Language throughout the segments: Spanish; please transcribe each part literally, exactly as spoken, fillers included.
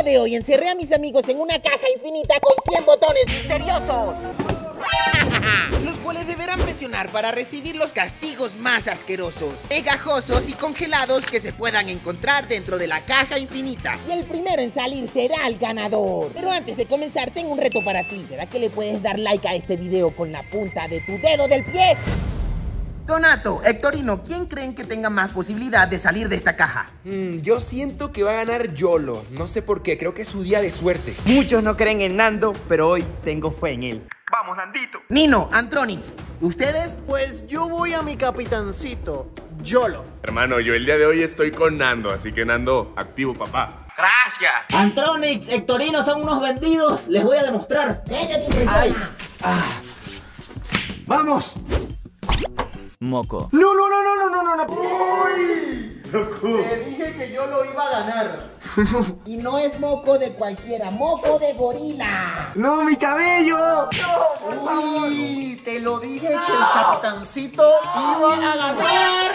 de hoy encerré a mis amigos en una caja infinita con cien botones misteriosos, los cuales deberán presionar para recibir los castigos más asquerosos, pegajosos y congelados que se puedan encontrar dentro de la caja infinita. Y el primero en salir será el ganador. Pero antes de comenzar, tengo un reto para ti. ¿Será que le puedes dar like a este video con la punta de tu dedo del pie? Donato, Hectorino, ¿quién creen que tenga más posibilidad de salir de esta caja? Mm, yo siento que va a ganar Yolo. No sé por qué, creo que es su día de suerte. Muchos no creen en Nando, pero hoy tengo fe en él. Vamos, Nandito. Nino, Antronix, ¿ustedes? Pues yo voy a mi capitancito, Yolo. Hermano, yo el día de hoy estoy con Nando, así que Nando, activo, papá. Gracias. Antronix, Hectorino son unos vendidos. Les voy a demostrar. Ay. Ah. Vamos. Moco. No, no, no, no, no, no, no. ¡Uy! ¡Loco! Te dije que yo lo iba a ganar. Y no es moco de cualquiera, moco de gorila. No, mi cabello. No, Uy, te lo dije que el capitancito iba a ganar.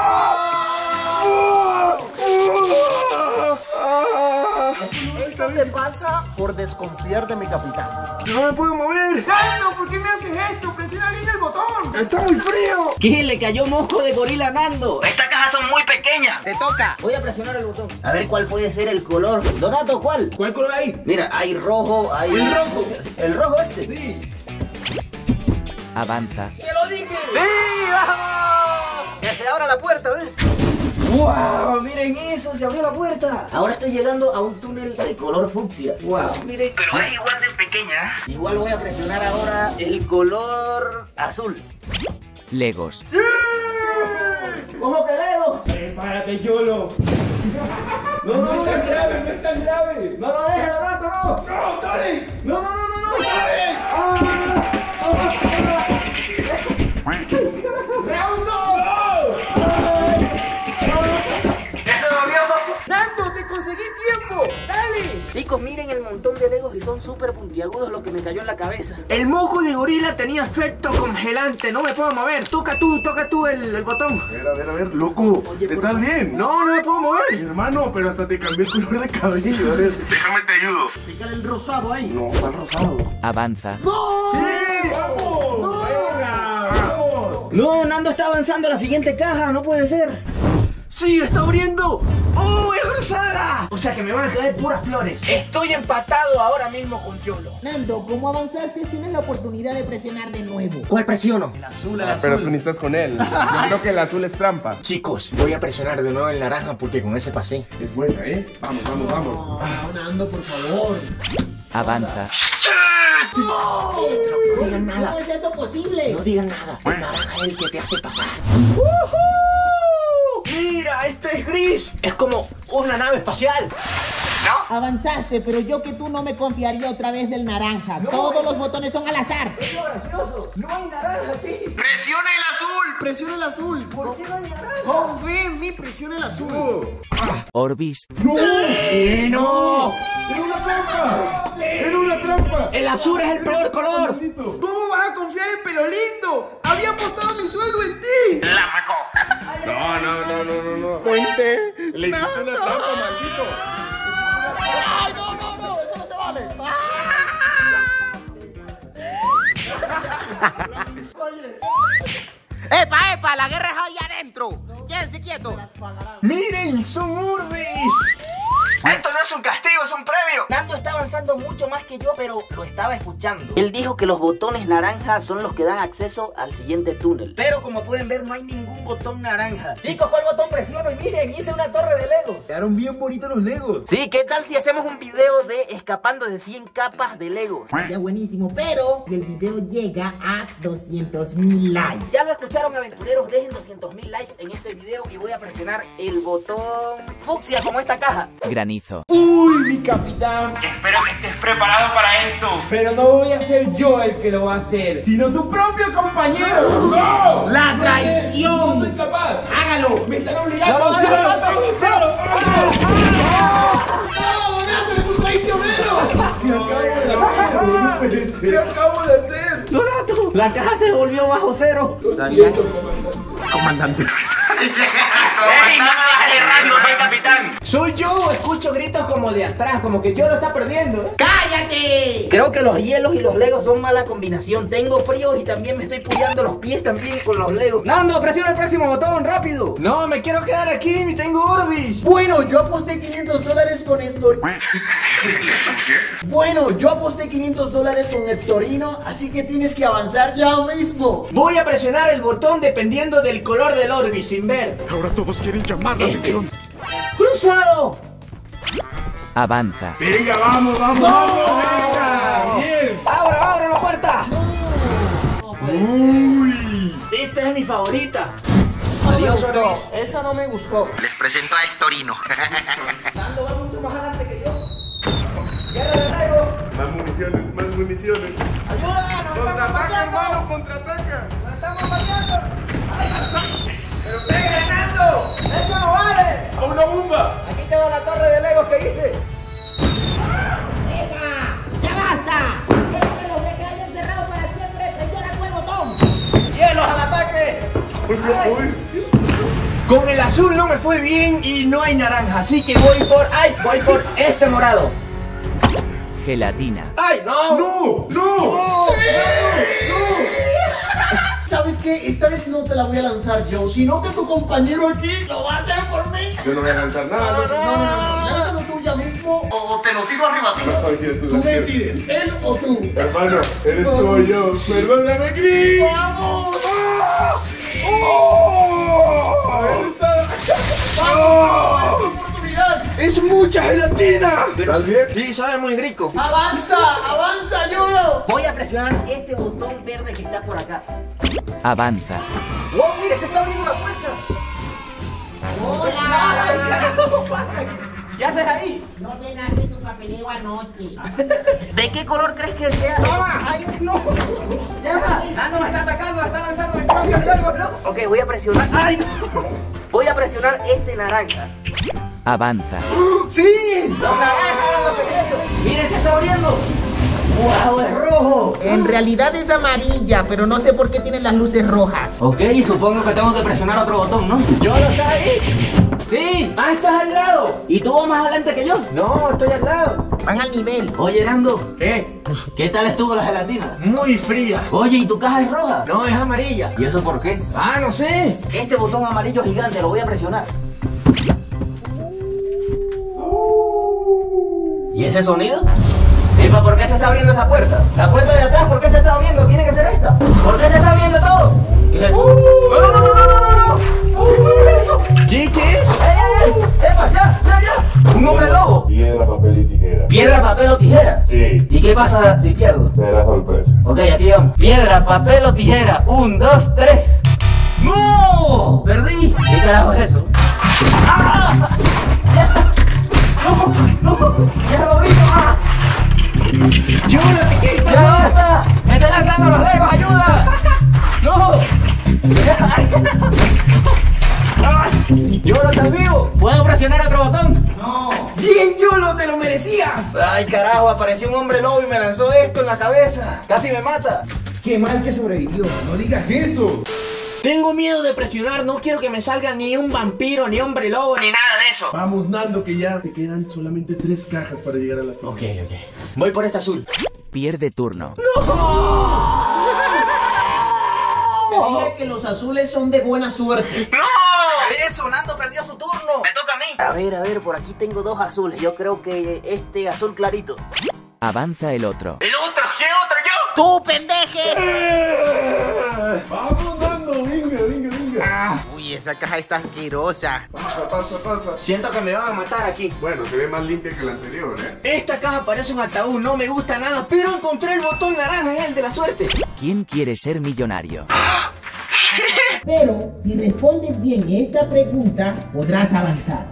Eso te pasa por desconfiar de mi capitán. No me puedo mover. ¡Nando! ¿Por qué me haces esto? Presiona bien el botón. Está muy frío. ¿Qué? Le cayó moco de gorila a Nando. Estas cajas son muy pequeñas. Te toca. Voy a presionar el botón. A ver cuál puede ser el color. Donato, ¿cuál? ¿Cuál color hay? Mira, hay rojo, hay... ¿El rojo? ¿El rojo este? Sí. Avanza. ¡Te lo dije! ¡Sí, vamos! Que se abra la puerta, ¿ves? ¡Wow! Miren eso, se abrió la puerta. Ahora estoy llegando a un túnel de color fucsia. ¡Wow! Miren. Pero es igual de pequeña. Igual voy a presionar ahora el color azul. Legos. ¡Sí! ¿Cómo que Legos? Prepárate, Yolo. No, no, no es tan grave, no es tan grave. ¡No lo dejes, Donato, no! ¡No, Tony! ¡No, no, no, no! no. ¡Tony! ¡Round dos! ¡Nando, te conseguí tiempo! ¡Dale! Chicos, miren el montón de Legos y son súper puntiagudos lo que me cayó en la cabeza. El moco de gorila tenía efecto congelante. No me puedo mover. Toca tú, toca tú el, el botón. A ver, a ver, a ver, loco. ¿Estás bien? No, no me puedo mover. Hermano, pero hasta te cambié el color de cabello. A ver. Déjame te ayudo. Pícale el rosado ahí. No, está rosado. Avanza. ¡No! ¡Sí! ¡Vamos! ¡Venga! ¡Vamos! No, Nando está avanzando a la siguiente caja, no puede ser. ¡Sí, está abriendo! ¡Oh, es rosada! O sea que me van a caer puras flores. Estoy empatado ahora mismo con Yolo. Nando, como avanzaste, tienes la oportunidad de presionar de nuevo. ¿Cuál presiono? El azul, el Ah, azul. pero tú ni estás con él. Yo creo que el azul es trampa. Chicos, voy a presionar de nuevo el naranja porque con ese pasé. Es buena, ¿eh? Vamos, vamos, vamos. Nando, por favor. Avanza. No digan nada. ¿Cómo es eso posible? No digan nada. El naranja es el que te hace pasar. ¡Mira, este es gris! Es como una nave espacial. Avanzaste, pero yo que tú no me confiaría otra vez del naranja. Todos los botones son al azar. Es lo gracioso. No hay naranja aquí. ¡Presiona el azul! ¡Presiona el azul! ¿Por qué no hay naranja? Confía en mí, presiona el azul. Orbis. ¡No! ¡No! ¡Era una trampa! ¡Era una trampa! ¡El azul es el peor color! Maldito. ¿Cómo vas a confiar en Pelo Lindo? Había apostado mi sueldo en ti. No, no, no, no, no, no. Veinte. Le hiciste una trampa, maldito. ¡Ay, no, no, no! ¡Eso no se vale! Oye. ¡Epa, epa! ¡La guerra es ahí adentro! ¡Quédense quietos! ¡Miren, son urbes! Esto no es un castigo, es un premio. Nando está avanzando mucho más que yo, pero lo estaba escuchando. Él dijo que los botones naranjas son los que dan acceso al siguiente túnel. Pero como pueden ver, no hay ningún botón naranja. Chicos, ¿cuál botón presiono? Y miren, hice una torre de Legos. Quedaron bien bonitos los Legos. Sí, ¿qué tal si hacemos un video de escapando de cien capas de Legos? Ya buenísimo, pero el video llega a doscientos mil likes. Ya lo escucharon, aventureros, dejen doscientos mil likes en este video y voy a presionar el botón fucsia como esta caja. Granizo. ¡Uy, mi capitán! Espero que estés preparado para esto. Pero no voy a ser yo el que lo va a hacer, sino tu propio compañero. ¡No! ¡La traición! No soy capaz. ¡Hágalo! Me están obligando. ¡No, no, no, no, no! ¡Claro! ¡No, Donato, eres un traicionero! ¿Qué acabo de hacer? No puede ser. ¿Qué acabo de hacer? ¡Donato! La caja se volvió bajo cero. ¿Sabían? Comandante. ¡Ey, no me bajes el rango! ¡Soy capitán! Soy yo, escucho gritos como de atrás, como que yo lo está perdiendo, ¿eh? ¡Cállate! Creo que los hielos y los legos son mala combinación. Tengo frío y también me estoy puyando los pies también con los legos. Nando, presiona el próximo botón, rápido. No, me quiero quedar aquí, ni tengo Orbis. Bueno, yo aposté quinientos dólares con esto. Bueno, yo aposté quinientos dólares con Hectorino, así que tienes que avanzar ya mismo. Voy a presionar el botón dependiendo del color del Orbis, sin ver. Ahora todos quieren llamar la atención. ¡Cruzado! Avanza. Venga, vamos, vamos, ¡No! vamos, venga. Bien. ¡Abra, abra la puerta! Uy. Esta es mi favorita. No me Adiós, gustó, Orbis. esa no me gustó. Les presento a Hectorino. Nando, va mucho más adelante que yo. ¡Guerra de Lego! Más municiones, más municiones. ¡Ayuda! ¡Nos estamos Contraataca, fallando! hermano, contraataca. ¡Nos estamos fallando! ¡Pero pégale, Nando! ¡Esto no vale! ¡A una bomba! Aquí tengo la torre de Legos que hice. ¡Ya basta! ¡Quiero que los deje ahí encerrados para siempre! ¡Presiona con el botón! ¡Hielos al ataque! Uy, Con el azul no me fue bien y no hay naranja, así que voy por... ¡Ay! Voy por este morado. Gelatina. ¡Ay, no! ¡No! ¡No! ¡Sí! ¿Sabes qué? Esta vez no te la voy a lanzar yo, sino que tu compañero aquí lo va a hacer por mí. Yo no voy a lanzar nada. No, no, no, lánzalo tú ya mismo o te lo tiro arriba a ti. Oye, tú, Tú decides, él o tú. Hermano, eres tú o yo. Perdóname, Chris. ¡Vamos! ¡Oh! A ver, está. ¡Vamos! ¡Es tu oportunidad! ¡Es mucha gelatina! ¿Estás bien? Sí, sabe muy rico. ¡Avanza! ¡Avanza, Yolo! Voy a presionar este botón verde que está por acá. Avanza. ¡Oh, mire, se está abriendo la puerta! ¡Ay, carajo! ¿Qué haces ahí? No llenaste tu papeleo anoche. ¿De qué color crees que sea? ¡Toma! ¡Ay, no! ¡Ya! Nando me está atacando, me está lanzando mis propios Legos, ¿no? Ok, voy a presionar. ¡Ay, no! Voy a presionar este naranja. Avanza. ¡Sí! ¡Los naranjas eran los secretos! ¡Miren, se está abriendo! ¡Wow, es rojo! En realidad es amarilla, pero no sé por qué tienen las luces rojas. Ok, supongo que tengo que presionar otro botón, ¿no? ¿Yo lo está ahí? ¡Sí! ¡Ah, estás al lado! ¿Y tú vas más adelante que yo? No, estoy al lado. Van al nivel. Oye, Nando, ¿Qué? ¿qué tal estuvo la gelatina? Muy fría. Oye, ¿y tu caja es roja? No, es amarilla. ¿Y eso por qué? Ah, no sé. Este botón amarillo gigante lo voy a presionar. ¿Y ese sonido? Epa, ¿por qué se está abriendo esa puerta? La puerta de atrás, ¿por qué se está abriendo? Tiene que ser esta. ¿Por qué se está abriendo todo? ¿Qué es eso? ¡No, no, no, no, no, no, no! ¿Qué es eso? ¿Qué, qué es? ¡Ey, ey, ey! ¡Epa, ya, ya, ya! ¡Un hombre lobo! Piedra, papel y tijera. ¿Piedra, papel o tijera? Sí, ¿Y qué pasa si pierdo? será sorpresa. Ok, aquí vamos. Piedra, papel o tijera. Un, dos, tres. ¡No! ¡Perdí! ¿Qué carajo es eso? ¡Ah! ¡Ya! ¡No! ¡No! ¡Ya lo vi! ¡Ah! ¡Yo no te quito! ¡Ya basta! ¡Me están lanzando los legos! ¡Ayuda! ¡No! ¡Yolo, estás vivo! ¿Puedo presionar otro botón? No. ¡Bien, Yolo! ¡Te lo merecías! Ay, carajo, apareció un hombre lobo y me lanzó esto en la cabeza. Casi me mata. ¡Qué mal que sobrevivió! No digas eso. Tengo miedo de presionar, no quiero que me salga ni un vampiro, ni hombre lobo, ni nada de eso. Vamos, Nando, que ya te quedan solamente tres cajas para llegar a la final. Ok, ok. Voy por este azul. Pierde turno. Te dije que los azules son de buena suerte. Eso, Nando perdió su turno. Me toca a mí. A ver, a ver, por aquí tengo dos azules. Yo creo que este azul clarito. Avanza el otro. ¿El otro? ¿Qué otro yo? ¡Tú, pendeje! Vamos, Nando, venga, venga, venga. Uy, esa caja está asquerosa. Pasa, pasa, pasa. Siento que me van a matar aquí. Bueno, se ve más limpia que la anterior, ¿eh? Esta caja parece un ataúd, no me gusta nada, pero encontré el botón naranja, es el de la suerte. ¿Quién quiere ser millonario? Pero si respondes bien esta pregunta, podrás avanzar.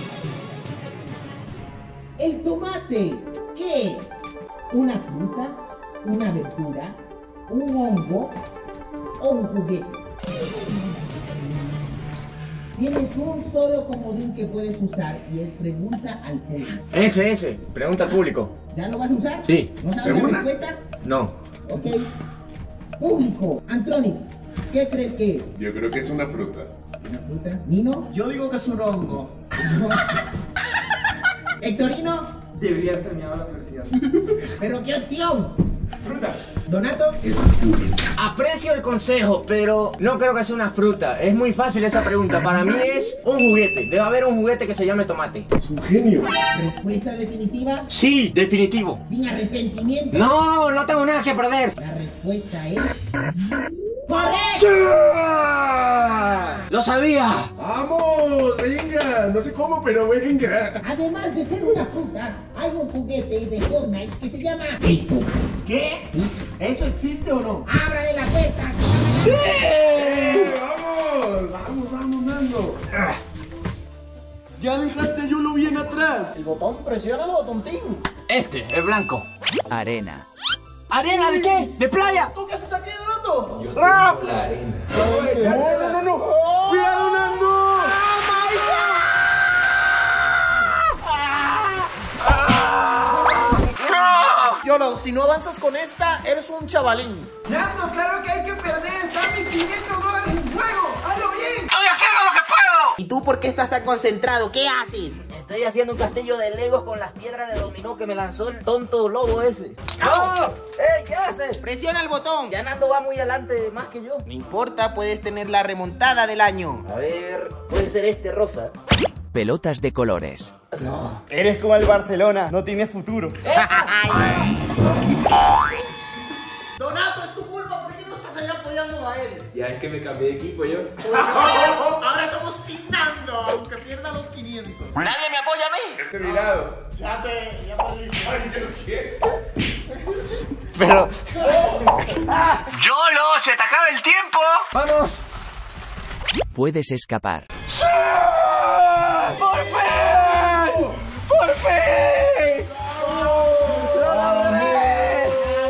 ¿El tomate qué es? ¿Una fruta? ¿Una verdura? ¿Un hongo? ¿O un juguete? Tienes un solo comodín que puedes usar y es pregunta al público. Ese, ese. Pregunta al público. ¿Ya lo vas a usar? Sí. ¿No sabes la respuesta? No. Ok. Público, Antronics, ¿qué crees que es? Yo creo que es una fruta. ¿Una fruta? ¿Nino? Yo digo que es un hongo. ¿Hectorino? Debía haber terminado la universidad. ¿Pero qué opción? Fruta. ¿Donato? Aprecio el consejo, pero no creo que sea una fruta. Es muy fácil esa pregunta. Para mí es un juguete. Debe haber un juguete que se llame tomate. Es un genio. ¿Respuesta definitiva? Sí, definitivo. ¿Sin arrepentimiento? No, no tengo nada que perder. La respuesta es... ¡correcto! ¡Sí! ¡Lo sabía! ¡Vamos! ¡Venga! No sé cómo, pero venga. Además de ser una fruta, hay un juguete de Fortnite que se llama el Tomate. ¿Qué? ¿Eso existe o no? ¡Ábrale la puerta! ¡Sí! ¡Vamos! ¡Vamos, vamos, Nando! Ya dejaste a Yolo bien atrás. El botón, presiónalo, tontín. Este, el blanco. Arena. ¿Arena de qué? ¿De playa? ¿Tú qué haces aquí, Donato? Yo tengo la arena. No, no, no, no. ¡Cuidado, Nando! Yolo, si no avanzas con esta, eres un chavalín. Nando, claro que hay que perder. Están mis quinientos dólares en juego. ¡Hazlo bien! ¡Estoy haciendo lo que puedo! ¿Y tú por qué estás tan concentrado? ¿Qué haces? Estoy haciendo un castillo de Legos con las piedras de dominó que me lanzó el tonto lobo ese. ¡No! ¡Ey! ¿Qué haces? Presiona el botón. Ya Nando va muy adelante más que yo. No importa, puedes tener la remontada del año. A ver, puede ser este rosa. Pelotas de colores. No. Eres como el Barcelona, no tienes futuro. Donato, es tu culpa, ¿por qué no estás ahí apoyando a él? Ya es que me cambié de equipo yo. Ahora somos Team Nando, aunque pierda los quinientos. ¿Nadie me apoya a mí? Este mirado. Ya te, ya perdiste. Ay, ¿qué lo quieres? Pero... ¡Yolo, se te acaba el tiempo! ¡Vamos! Puedes escapar. ¡Sí! ¡Por fin! ¡Por fin! ¡Lo logré!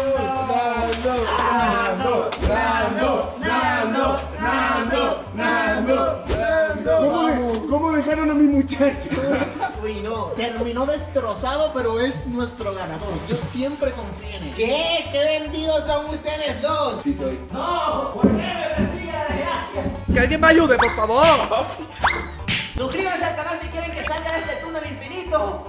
Nando, Nando, Nando, Nando, Nando, Nando. ¿Cómo, de- ¿Cómo dejaron a mi muchacho? Uy, no, terminó destrozado, pero es nuestro ganador. Yo siempre confío en él. ¿Qué? ¿Qué vendidos son ustedes dos? Sí soy. ¡No! ¿Por qué me persigue la desgracia? ¡Que alguien me ayude, por favor! Suscríbanse al canal si quieren que salga de este túnel infinito.